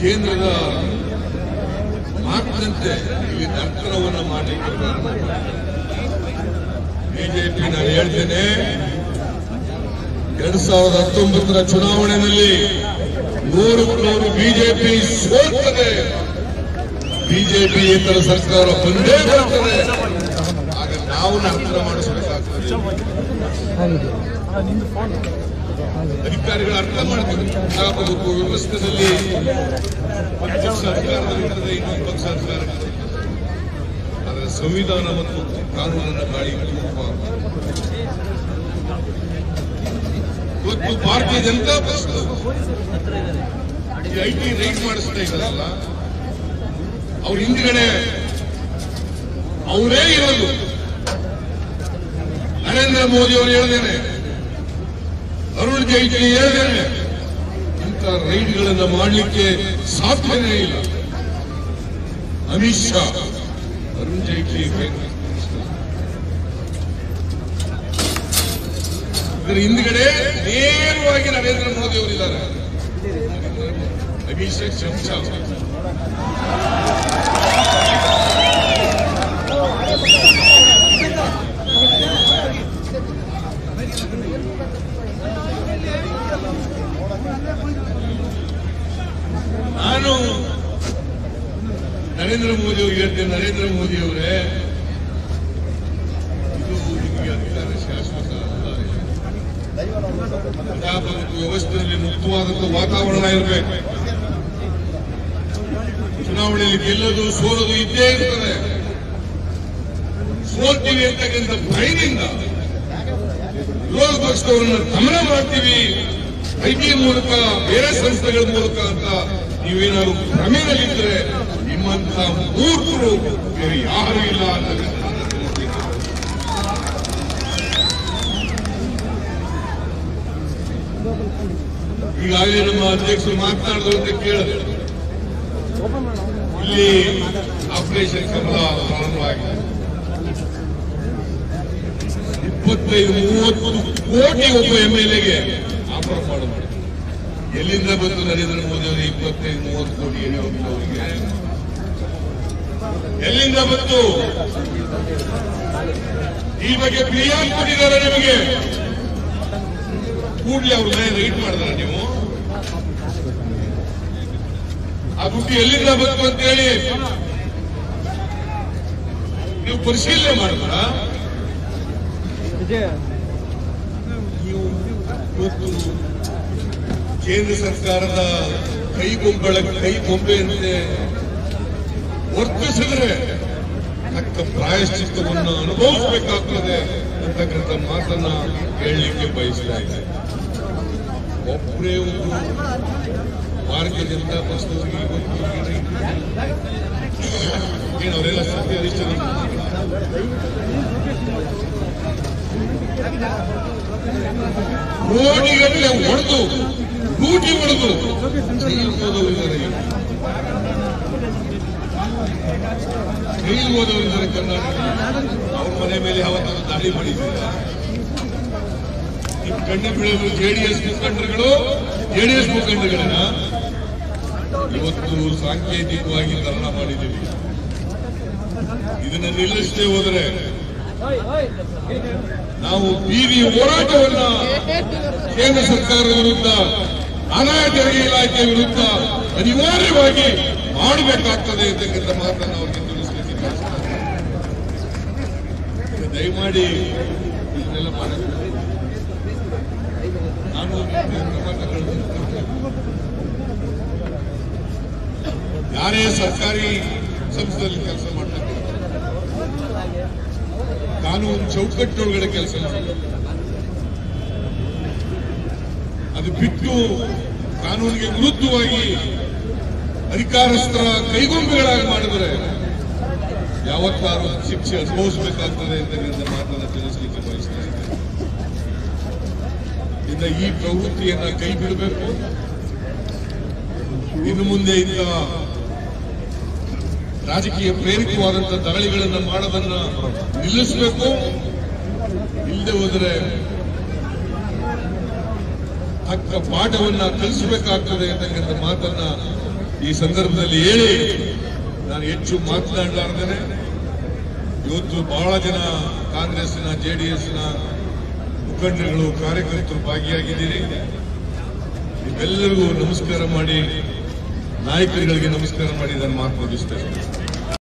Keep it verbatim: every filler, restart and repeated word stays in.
ಕೇಂದ್ರದ ಮಾತಿನಂತೆ ಇಲ್ಲಿ ನರ್ತನವನ್ನು ಮಾಡಲಿಕ್ಕೆ ಬಿಜೆಪಿ ನಾನು ಹೇಳ್ತೇನೆ, ಎರಡ್ ಸಾವಿರದ ಹತ್ತೊಂಬತ್ತರ ಚುನಾವಣೆಯಲ್ಲಿ ನೂರಕ್ಕೆ ನೂರು ಬಿಜೆಪಿ ಸೋಲ್ತದೆ, ಬಿಜೆಪಿ ಇತರ ಸರ್ಕಾರ ಬಂದೇ ಬರ್ತದೆ. ಆಗ ನಾವು ನರ್ತನ ಮಾಡಿಸಬೇಕಾಗ್ತದೆ. ಅಧಿಕಾರಿಗಳು ಅರ್ಥ ಮಾಡ್ತಾರೆ. ಪ್ರಜಾಪ್ರಭುತ್ವ ವ್ಯವಸ್ಥೆಯಲ್ಲಿ ಒಂದು ಪಕ್ಷ ಅಧಿಕಾರದಲ್ಲಿರ್ತದೆ, ಇನ್ನೊಂದು ಪಕ್ಷ ಅಧಿಕಾರ. ಆದರೆ ಸಂವಿಧಾನ ಮತ್ತು ಕಾನೂನನ್ನು ಗಾಳಿ ಇವತ್ತು ಭಾರತೀಯ ಜನತಾ ಪಕ್ಷ ಐ ಟಿ ರೈಡ್ ಮಾಡಿಸ್ತಾ ಇದ್ದಾರಲ್ಲ, ಅವ್ರ ಹಿಂದ್ಗಡೆ ಅವರೇ ಇರೋದು. ನರೇಂದ್ರ ಮೋದಿ ಅವರು ಹೇಳಿದ್ದೇನೆ, ಅರುಣ್ ಜೈಟ್ಲಿ ಹೇಳಿದ್ದೇನೆ, ಇಂಥ ರೈಡ್ಗಳನ್ನು ಮಾಡಲಿಕ್ಕೆ ಸಾಧ್ಯನೇ ಇಲ್ಲ. ಅಮಿತ್ ಶಾ, ಅರುಣ್ ಜೈಟ್ಲಿ ಇದರ ಹಿಂದ್ಗಡೆ ನೇರವಾಗಿ ನರೇಂದ್ರ ಮೋದಿ ಅವರಿದ್ದಾರೆ. ಅಭಿಷೇಕ್ ಶಂಶಾ ನಾನು ನರೇಂದ್ರ ಮೋದಿ ಅವರು ಹೇಳ್ತೇನೆ, ನರೇಂದ್ರ ಮೋದಿ ಅವರೇ, ಇದು ನಿಮಗೆ ಅಧಿಕಾರ ಶಾಶ್ವತ ಅಲ್ಲ. ಪ್ರಜಾಪ್ರಭುತ್ವ ವ್ಯವಸ್ಥೆಯಲ್ಲಿ ಮುಕ್ತವಾದಂತಹ ವಾತಾವರಣ ಇರಬೇಕು. ಚುನಾವಣೆಯಲ್ಲಿ ಗೆಲ್ಲೋದು ಸೋಲೋದು ಇದ್ದೇ ಇರ್ತದೆ. ಸೋಲ್ತೀವಿ ಅಂತಕ್ಕಂಥ ಭಯದಿಂದ ವಿರೋಧ ಪಕ್ಷದವರನ್ನು ದಮನ ಮಾಡ್ತೀವಿ ಐಟಿ ಮೂಲಕ, ಬೇರೆ ಸಂಸ್ಥೆಗಳ ಮೂಲಕ ಅಂತ ನೀವೇನಾದ್ರು ಭ್ರಮೆಯಲ್ಲಿದ್ದರೆ ನಿಮ್ಮಂತ ಮೂರ್ಖರು ಬೇರೆ ಯಾರು ಇಲ್ಲ ಅಂತ. ಈಗಾಗಲೇ ನಮ್ಮ ಅಧ್ಯಕ್ಷರು ಮಾತನಾಡಿದ್ರು ಅಂತ ಕೇಳಿದೆ. ಇಲ್ಲಿ ಆಪರೇಷನ್ ಕಮಲ ಪ್ರಾರಂಭವಾಗಿದೆ. ಇಪ್ಪತ್ತೈದು ಮೂವತ್ತು ಕೋಟಿ ಒಬ್ಬ ಎಂ ಎಲ್ ಎಗೆ ಆಫರ್ ಮಾಡಬಹುದು. ಎಲ್ಲಿಂದ ಬಂತು ನರೇಂದ್ರ ಮೋದಿ ಅವರಿಗೆ ಇಪ್ಪತ್ತೈದು ಮೂವತ್ತು ಕೋಟಿ ಅವರಿಗೆ? ಎಲ್ಲಿಂದ ಬಂತು? ಈ ಬಗ್ಗೆ ಫಿರ್ಯಾದು ಕೊಟ್ಟಿದ್ದಾರೆ ನಿಮಗೆ. ಕೂಡಲೇ ಅವ್ರ ಮೇಲೆ ರೈಡ್ ಮಾಡಿದಾರೆ ನೀವು. ಆ ದುಡ್ಡು ಎಲ್ಲಿಂದ ಬಂತು ಅಂತ ಹೇಳಿ ನೀವು ಪರಿಶೀಲನೆ ಮಾಡಿದ್ರ? ನೀವು ಇವತ್ತು ಕೇಂದ್ರ ಸರ್ಕಾರದ ಕೈಗೊಂಬಳ ಕೈಗೊಂಬೆಯಂತೆ ವರ್ತಿಸಿದ್ರೆ ತಕ್ಕ ಪ್ರಾಯಶ್ಚಿತ್ತವನ್ನು ಅನುಭವಿಸಬೇಕಾಗ್ತದೆ ಅಂತಕ್ಕಂಥ ಮಾತನ್ನ ಹೇಳಲಿಕ್ಕೆ ಬಯಸ್ತಾ ಇದೆ. ಒಬ್ಬರೇ ಒಂದು ಭಾರತೀಯ ಜನತಾ ಪಕ್ಷದವರಿಗೆ ಏನು ಅವರೆಲ್ಲ ಸತ್ಯ ಅಧಿಷ್ಠಾನ ಕೋಟಿಗಟ್ಟಲೆ ಹೊಡೆದು ಲೂಟಿ ಹೊಡೆದು ಜೈಲು ಹೋದವರಿದ್ದಾರೆ. ಜೈಲು ಹೋದವರಿದ್ದಾರೆ ಕರ್ನಾಟಕ. ಅವ್ರ ಮನೆ ಮೇಲೆ ಯಾವತ್ತಾದ್ರೂ ದಾಳಿ ಮಾಡಿದ್ದಾರೆ? ನಿಮ್ಮ ಕಣ್ಣು ಬೀಳೋದು ಜೆಡಿಎಸ್ ಮುಖಂಡರುಗಳು, ಜೆಡಿಎಸ್ ಮುಖಂಡರುಗಳನ್ನ ಇವತ್ತು ಸಾಂಕೇತಿಕವಾಗಿ ಧರಣ ಮಾಡಿದ್ದೀವಿ. ಇದನ್ನು ನಿಲ್ಲಿಸದೆ ಹೋದರೆ ನಾವು ಬೀದಿ ಹೋರಾಟವನ್ನ ಕೇಂದ್ರ ಸರ್ಕಾರದ ವಿರುದ್ಧ, ಆದಾಯ ತೆರಿಗೆ ಇಲಾಖೆ ವಿರುದ್ಧ ಅನಿವಾರ್ಯವಾಗಿ ಮಾಡಬೇಕಾಗ್ತದೆ ಅಂತಕ್ಕಂಥ ಮಾತನ್ನು ಅವರಿಗೆ ತಿಳಿಸಲಿಕ್ಕೆ ದಯಮಾಡಿ ಇದನ್ನೆಲ್ಲ ಮಾಡಬೇಕು. ನಾನು ಯಾರೇ ಸರ್ಕಾರಿ ಸಂಸ್ಥೆಯಲ್ಲಿ ಕೆಲಸ ಮಾಡ್ತಾರೆ, ಕಾನೂನು ಚೌಕಟ್ಟಿನೊಳಗಡೆ ಕೆಲಸ ಮಾಡ್ತಾರೆ. ಅದು ಬಿಟ್ಟು ಕಾನೂನಿಗೆ ವಿರುದ್ಧವಾಗಿ ಅಧಿಕಾರಸ್ಥರ ಕೈಗೊಂಬೆಗಳಾಗಿ ಮಾಡಿದರೆ ಯಾವತ್ತಾರು ಶಿಕ್ಷೆ ಅನುಭವಿಸಬೇಕಾಗ್ತದೆ ಅಂತಕ್ಕಂಥ ಮಾತನ್ನು ತಿಳಿಸಲಿಕ್ಕೆ ಬಯಸ್ತಾರೆ. ಇಂದ ಈ ಪ್ರವೃತ್ತಿಯನ್ನ ಕೈ ಬಿಡಬೇಕು. ಇನ್ನು ಮುಂದೆ ಇಂಥ ರಾಜಕೀಯ ಪ್ರೇರಿತವಾದಂತಹ ದಾಳಿಗಳನ್ನು ಮಾಡೋದನ್ನ ನಿಲ್ಲಿಸಬೇಕು. ಇಲ್ಲದೆ ಹೋದರೆ ತಕ್ಕ ಪಾಠವನ್ನ ಕಲಿಸಬೇಕಾಗ್ತದೆ ಅಂತಕ್ಕಂಥ ಮಾತನ್ನ ಈ ಸಂದರ್ಭದಲ್ಲಿ ಹೇಳಿ ನಾನು ಹೆಚ್ಚು ಮಾತನಾಡಲಾರ್ದೇನೆ ಇವತ್ತು ಬಹಳ ಜನ ಕಾಂಗ್ರೆಸ್ನ ಜೆಡಿಎಸ್ನ ಮುಖಂಡರುಗಳು ಕಾರ್ಯಕರ್ತರು ಭಾಗಿಯಾಗಿದ್ದೀರಿ. ನಿಮ್ಮೆಲ್ಲರಿಗೂ ನಮಸ್ಕಾರ ಮಾಡಿ, ನಾಯಕರುಗಳಿಗೆ ನಮಸ್ಕಾರ ಮಾಡಿ ನಾನು ಮಾತು ಮುಗಿಸ್ತೇನೆ.